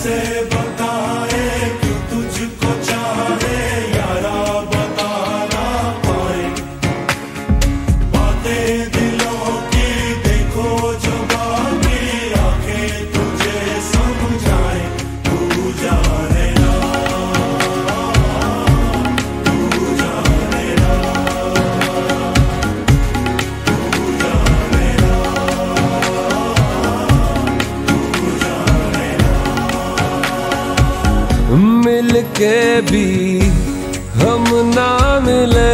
कैसे बताए क्यों तुझको चाहे यारा, बता ना पाए बातें दिलों की, देखो जो बाकी आंखें तुझे समझाए। तू जाने ना, तू जाने ना, तू जाने ना, तू जाने ना। मिलके भी हम ना मिले,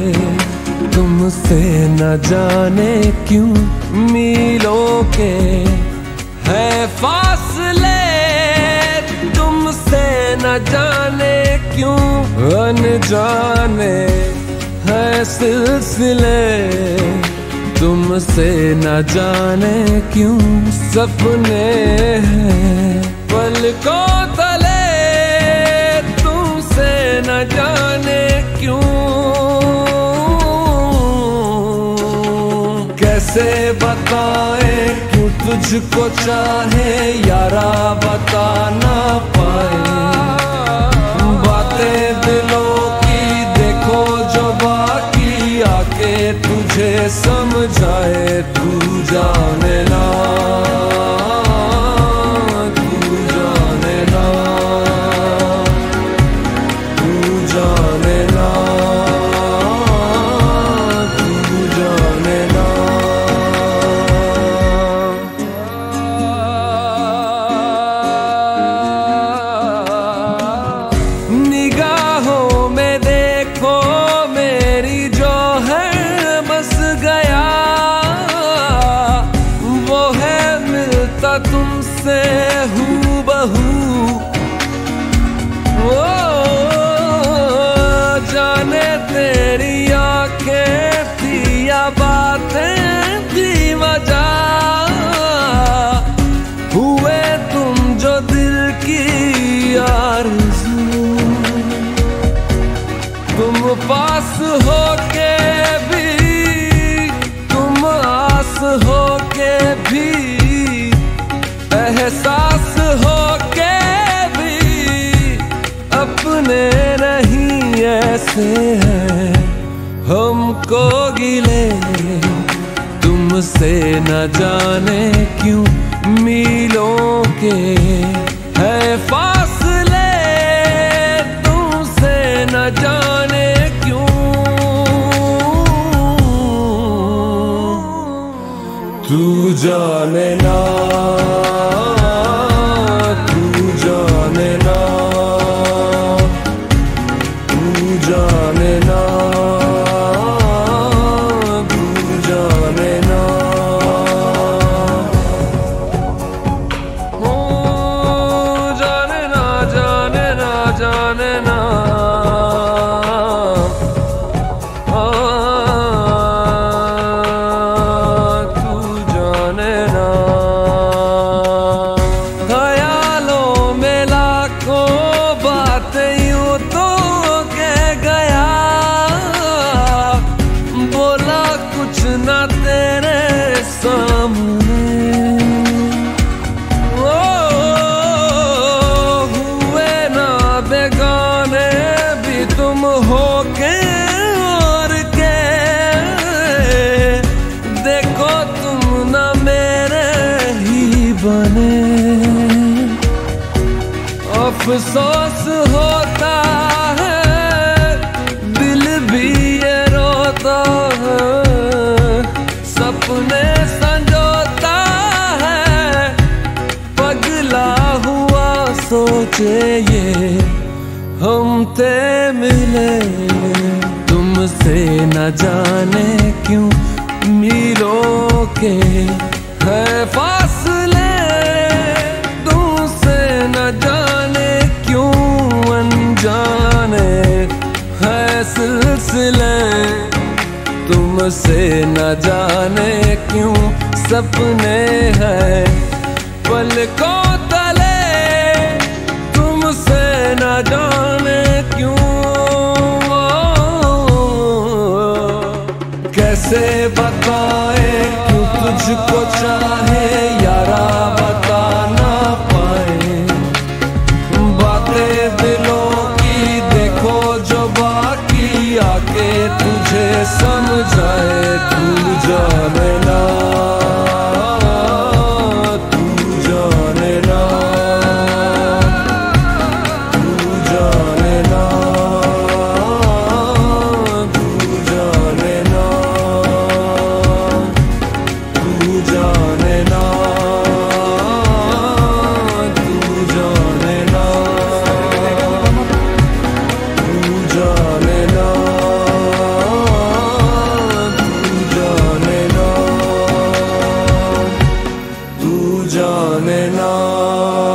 तुमसे न जाने क्यों मीलों के है फासले, तुमसे न जाने क्यों अनजाने है सिलसिले, तुमसे न जाने क्यों सपने हैं पलकों तले, तुमसे न जाने क्यों। कैसे बताए क्यों तुझको चाहे यारा, बता ना पाए बातें दिलों की, देखो जो बाकी आके तुझे समझाए। तू जाने ना, तू जाने ना, तू जाने ना, तू जाने ना। निगाहों में देखो मेरी जो है बस गया, वो है मिलता तुमसे हूबहू। ओ जाने तेरी आंखें थी या बातें थी वजह, हुए तुम जो दिल की आरज़ू, तुम पास होके भी, तुम आस होके भी, एहसास होके भी अपने नहीं ऐसे हैं हमको गिले, तुमसे न जाने क्यों मीलों के है फासले, तुमसे न जाने क्यों। तू जाने ना, तू जाने ना, तू जाने ना, तू जाने ना। ओ जाने ना, जाने ना, जाने ना। ख्यालों में लाखों बातें यूं तो कह गया, बोला कुछ ना तेरे सामने, ओ हुए ना बेगाने भी तुम हो के और के, देखो तुम ना मेरे ही बने। अफसोस होता है दिल भी ये रोता है, सपने संजोता है पगला हुआ सोचे ये हम थे मिले, तुमसे न जाने क्यों मीलों के है फासले, तुमसे न जाने क्यों अनजाने है सिलसिले, तुमसे न जाने क्यों सपने हैं पलकों तले, तुमसे न जाने क्यों। कैसे बताए क्यों तुझको चाहे यारा, बता ना पाए जाने ना।